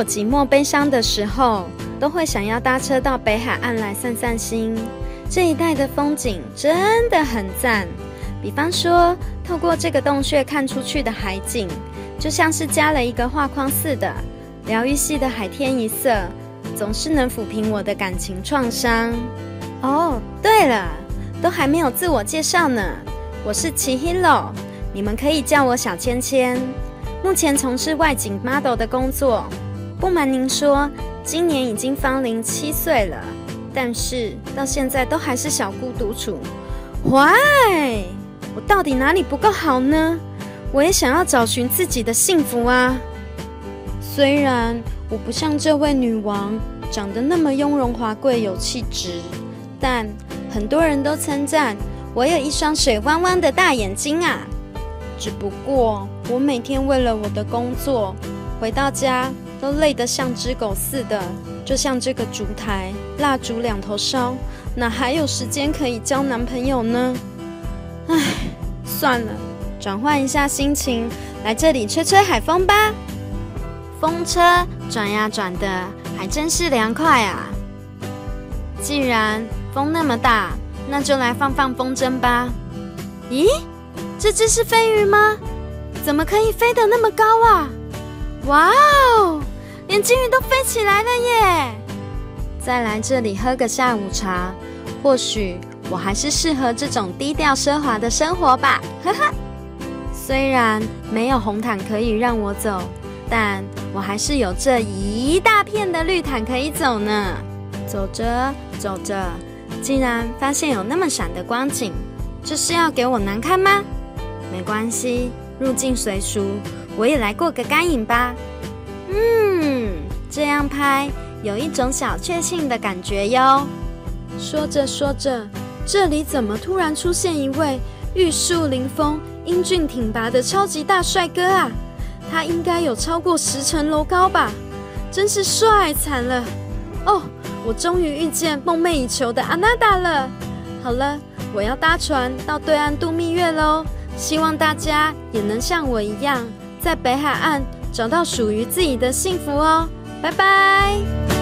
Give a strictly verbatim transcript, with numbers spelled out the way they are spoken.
我寂寞悲伤的时候，都会想要搭车到北海岸来散散心。这一带的风景真的很赞，比方说透过这个洞穴看出去的海景，就像是加了一个画框似的，疗愈系的海天一色，总是能抚平我的感情创伤。哦，对了，都还没有自我介绍呢，我是齐 Hiro， 你们可以叫我小芊芊。目前从事外景 model 的工作，不瞒您说，今年已经芳龄七岁了，但是到现在都还是小孤独处。Why？ 我到底哪里不够好呢？我也想要找寻自己的幸福啊！虽然我不像这位女王长得那么雍容华贵有气质，但很多人都称赞我有一双水汪汪的大眼睛啊。只不过我每天为了我的工作，回到家都累得像只狗似的，就像这个烛台，蜡烛两头烧，哪还有时间可以交男朋友呢？唉，算了，转换一下心情，来这里吹吹海风吧。风车转呀转的，还真是凉快啊。既然风那么大，那就来放放风筝吧。咦，这只是飞鱼吗？怎么可以飞得那么高啊？哇哦，连金鱼都飞起来了耶！再来这里喝个下午茶，或许我还是适合这种低调奢华的生活吧，呵呵。虽然没有红毯可以让我走，但我还是有这一大片的绿毯可以走呢。走着走着，竟然发现有那么闪的光景，这是要给我难堪吗？没关系，入境随俗，我也来过个干瘾吧。嗯，这样拍有一种小确幸的感觉哟。说着说着，这里怎么突然出现一位玉树临风、英俊挺拔的超级大帅哥啊？他应该有超过十层楼高吧？真是帅惨了！哦，我终于遇见梦寐以求的阿娜达了。好了，我要搭船到对岸度蜜月喽。希望大家也能像我一样，在北海岸找到属于自己的幸福哦。拜拜。